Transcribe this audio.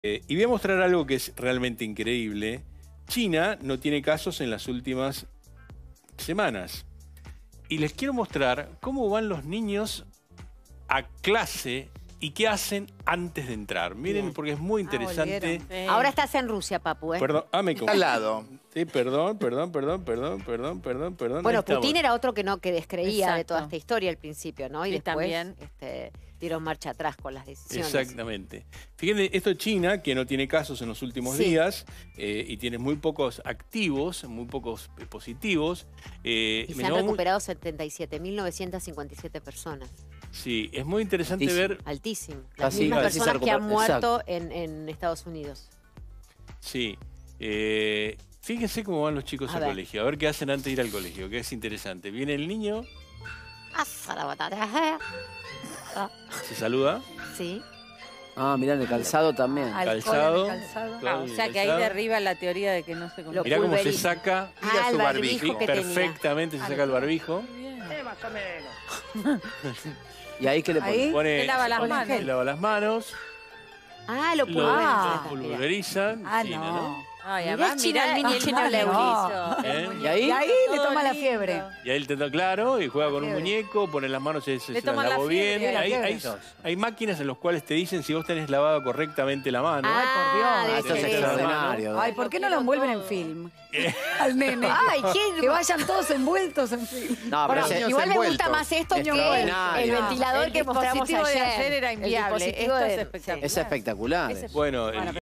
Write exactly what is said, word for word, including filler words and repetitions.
Eh, y voy a mostrar algo que es realmente increíble. China no tiene casos en las últimas semanas. Y les quiero mostrar cómo van los niños a clase y qué hacen antes de entrar. Miren, Bien. porque es muy interesante. Ah, ahora estás en Rusia, Papu, ¿eh? Perdón, ah, me confundí. Al lado. Sí, perdón, perdón, perdón, perdón, perdón, perdón, perdón. Bueno, Ahí estamos. Putin era otro que no que descreía de toda Exacto. esta historia al principio, ¿no? Y Sí, después también. este, dieron marcha atrás con las decisiones. Exactamente. Fíjense, esto es China, que no tiene casos en los últimos Sí. días eh, y tiene muy pocos activos, muy pocos eh, positivos. Eh, Y me se han llamó muy- recuperado setenta y siete mil novecientos cincuenta y siete personas. Sí, es muy interesante Altísimo. ver. Altísimo. Las Casi- mismas casi se personas que han recupera- muerto en, en Estados Unidos. Sí. Eh, fíjense cómo van los chicos A al ver. colegio. A ver qué hacen antes de ir al colegio, que es interesante. Viene el niño, se saluda. Sí. Ah, mirá, en el calzado también. Alcohol Calzado. en el calzado. Claro, o sea que ahí calzado. derriba la teoría de que no se Lo Mirá cómo se pulveriza. saca Ah, el su barbijo barbijo. que tenía. perfectamente, se saca el barbijo. Muy bien. ¿Y ahí qué le ponen? Ahí. Pone, Se lava las pone- manos. se lava las manos. Ah, lo Lo pulverizan. pulverizan. Ah, China, no. Ay, Mirá, además, mirá el China- niño China le no. hizo. ¿Eh? El ¿Y ahí? Y ahí le todo toma la lindo. fiebre. Y ahí él tenta claro y juega con un Fiebre. muñeco, pone las manos, se, se, Le se las toman la lavó fiebre, bien. la Hay, fiebre. hay, hay máquinas en las cuales te dicen si vos tenés lavado correctamente la mano. Ay, por Dios. Ah, Ah, debe esto es ser eso. extraordinario. Ay, ¿por qué no lo envuelven en film? Al nene. Ay, ¿qué? Que vayan todos envueltos en film. No, Bueno, pero ese- igual me gusta envueltos. más esto que el Extraordinario. ventilador El que mostramos dispositivo de ayer. ayer era El inviable. dispositivo Esto de- es espectacular. es espectacular. Ese- Bueno, el- Bueno,